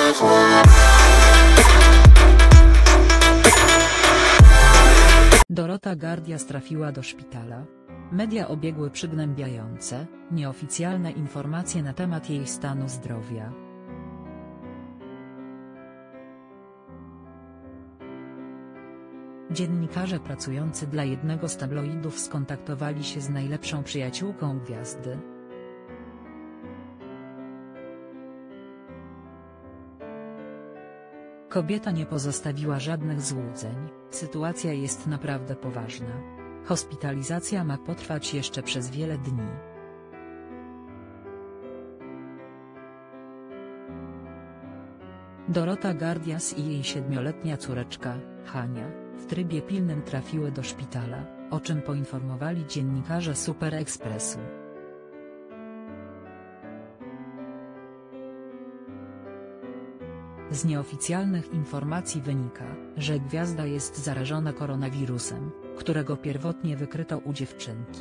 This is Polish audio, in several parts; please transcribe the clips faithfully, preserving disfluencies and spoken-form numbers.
Dorota Gardias trafiła do szpitala. Media obiegły przygnębiające, nieoficjalne informacje na temat jej stanu zdrowia. Dziennikarze pracujący dla jednego z tabloidów skontaktowali się z najlepszą przyjaciółką gwiazdy. Kobieta nie pozostawiła żadnych złudzeń, sytuacja jest naprawdę poważna. Hospitalizacja ma potrwać jeszcze przez wiele dni. Dorota Gardias i jej siedmioletnia córeczka, Hania, w trybie pilnym trafiły do szpitala, o czym poinformowali dziennikarze Super Expressu. Z nieoficjalnych informacji wynika, że gwiazda jest zarażona koronawirusem, którego pierwotnie wykryto u dziewczynki.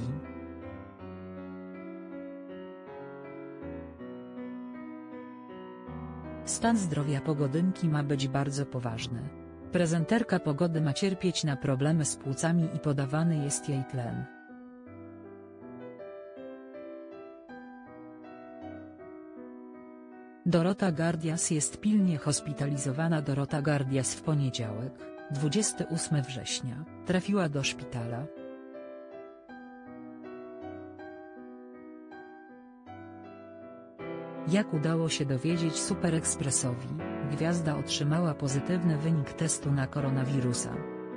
Stan zdrowia pogodynki ma być bardzo poważny. Prezenterka Pogody ma cierpieć na problemy z płucami i podawany jest jej tlen. Dorota Gardias jest pilnie hospitalizowana. Dorota Gardias w poniedziałek, dwudziestego ósmego września, trafiła do szpitala. Jak udało się dowiedzieć Super Expressowi, gwiazda otrzymała pozytywny wynik testu na koronawirusa.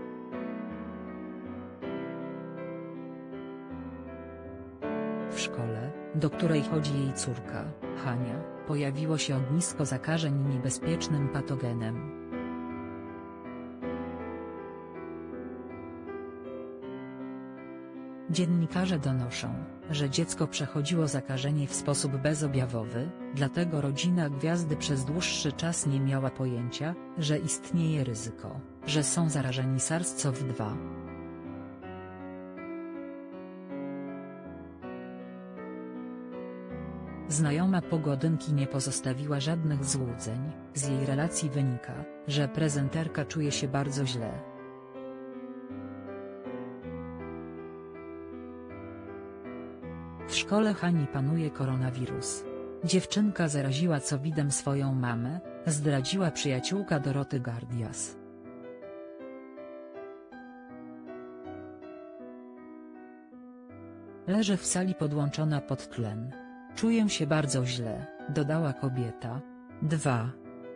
W szkole, do której chodzi jej córka, Hania, pojawiło się ognisko zakażeń niebezpiecznym patogenem. Dziennikarze donoszą, że dziecko przechodziło zakażenie w sposób bezobjawowy, dlatego rodzina gwiazdy przez dłuższy czas nie miała pojęcia, że istnieje ryzyko, że są zarażeni SARS-CoV dwa. Znajoma pogodynki nie pozostawiła żadnych złudzeń, z jej relacji wynika, że prezenterka czuje się bardzo źle. W szkole Hani panuje koronawirus. Dziewczynka zaraziła covidem swoją mamę, zdradziła przyjaciółka Doroty Gardias. Leżę w sali podłączona pod tlen. Czuję się bardzo źle, dodała kobieta. dwa.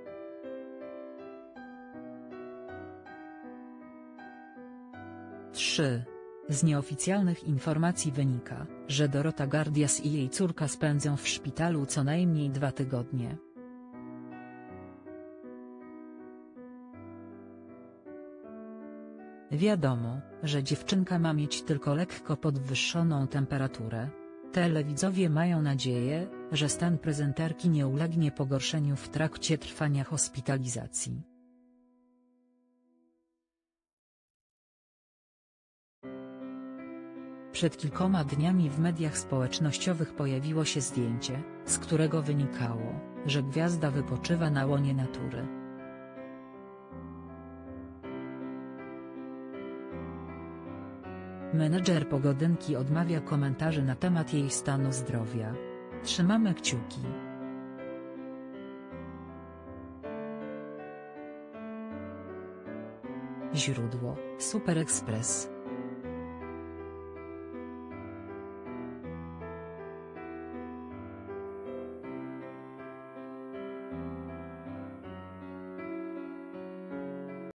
trzy. Z nieoficjalnych informacji wynika, że Dorota Gardias i jej córka spędzą w szpitalu co najmniej dwa tygodnie. Wiadomo, że dziewczynka ma mieć tylko lekko podwyższoną temperaturę. Telewidzowie mają nadzieję, że stan prezenterki nie ulegnie pogorszeniu w trakcie trwania hospitalizacji. Przed kilkoma dniami w mediach społecznościowych pojawiło się zdjęcie, z którego wynikało, że gwiazda wypoczywa na łonie natury. Menedżer pogodynki odmawia komentarzy na temat jej stanu zdrowia. Trzymamy kciuki. Źródło: Super Express.